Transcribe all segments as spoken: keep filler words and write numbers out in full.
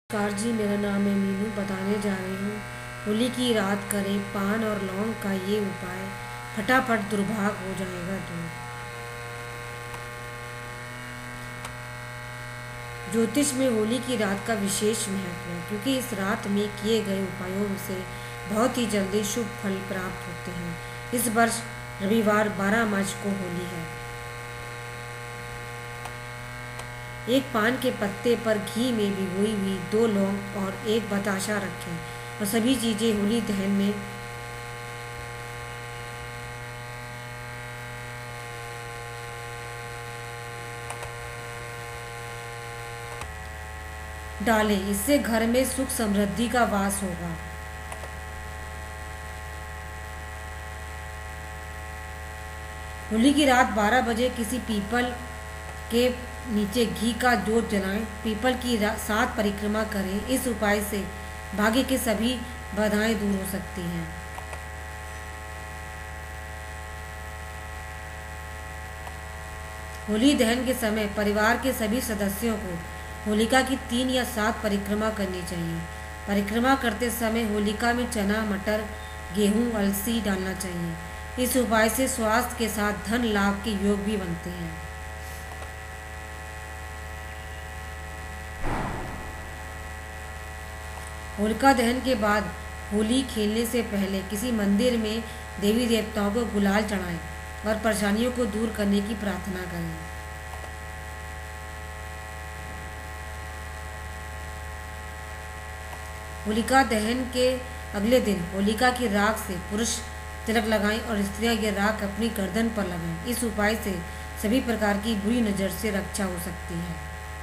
नमस्कार जी, मेरा नाम है मीनू। बताने जा रही हूँ होली की रात करें पान और लौंग का ये उपाय, फटाफट दुर्भाग हो जाएगा दूर। ज्योतिष में होली की रात का विशेष महत्व है, क्योंकि इस रात में किए गए उपायों से बहुत ही जल्दी शुभ फल प्राप्त होते हैं। इस वर्ष रविवार बारह मार्च को होली है। एक पान के पत्ते पर घी में भिगोई हुई दो लौंग और एक बताशा रखें और सभी चीज़ें होली दहन में डालें। इससे घर में सुख समृद्धि का वास होगा। होली की रात बारह बजे किसी पीपल के नीचे घी का जोत जलाएं। पीपल की सात परिक्रमा करें। इस उपाय से भाग्य के सभी बाधाएं दूर हो सकती हैं। होली दहन के समय परिवार के सभी सदस्यों को होलिका की तीन या सात परिक्रमा करनी चाहिए। परिक्रमा करते समय होलिका में चना, मटर, गेहूं, अलसी डालना चाहिए। इस उपाय से स्वास्थ्य के साथ धन लाभ के योग भी बनते हैं। होलिका दहन के बाद होली खेलने से पहले किसी मंदिर में देवी देवताओं को गुलाल चढ़ाएं और परेशानियों को दूर करने की प्रार्थना करें। होलिका दहन के अगले दिन होलिका की राख से पुरुष तिलक लगाएं और स्त्रियां ये राख अपनी गर्दन पर लगाएं। इस उपाय से सभी प्रकार की बुरी नज़र से रक्षा हो सकती है।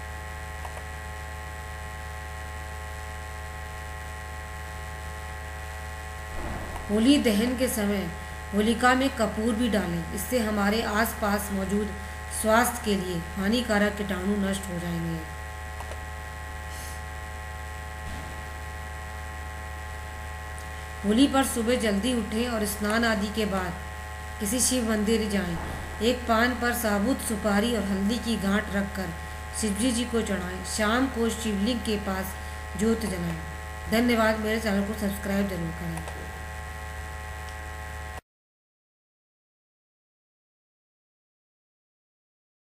होली दहन के समय होलिका में कपूर भी डालें। इससे हमारे आसपास मौजूद स्वास्थ्य के लिए हानिकारक कीटाणु नष्ट हो जाएंगे। होली पर सुबह जल्दी उठें और स्नान आदि के बाद किसी शिव मंदिर जाएं। एक पान पर साबुत सुपारी और हल्दी की गांठ रखकर शिवजी जी को चढ़ाएं। शाम को शिवलिंग के पास ज्योत जलाएं। धन्यवाद। मेरे चैनल को सब्सक्राइब जरूर करें।